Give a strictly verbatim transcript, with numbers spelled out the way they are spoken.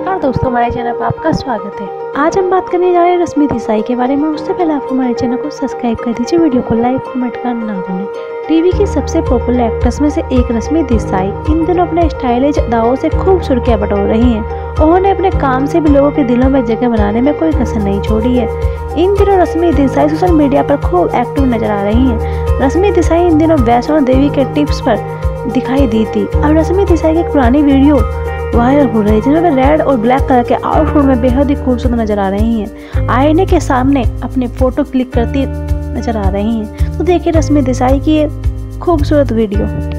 नमस्कार दोस्तों, हमारे चैनल पर आपका स्वागत है। आज हम बात करने जा रहे हैं रश्मि देसाई के बारे में। उससे पहले आप हमारे चैनल को सब्सक्राइब कर दीजिए, वीडियो को लाइक कमेंट करना ना भूलें। टीवी की सबसे पॉपुलर एक्ट्रेस में से एक रश्मि देसाई इन दिनों अपने स्टाइलिश अदाओं से खूब सुर्खियां बटोर रही हैं। उन्होंने अपने काम से भी लोगों के दिलों में जगह बनाने में कोई कसर नहीं छोड़ी है। इन दिनों रश्मि देसाई सोशल मीडिया पर खूब एक्टिव नजर आ रही हैं। रश्मि देसाई इन दिनों वैष्णो देवी के टिप्स पर दिखाई दी थी। अब रश्मि देसाई की एक पुरानी वीडियो वायरल हो रही है जिनमें रेड और ब्लैक कलर के आउटफिट में बेहद ही खूबसूरत नजर आ रही हैं। आईने के सामने अपने फोटो क्लिक करती नजर आ रही हैं। तो देखिए रश्मि देसाई की ये खूबसूरत वीडियो।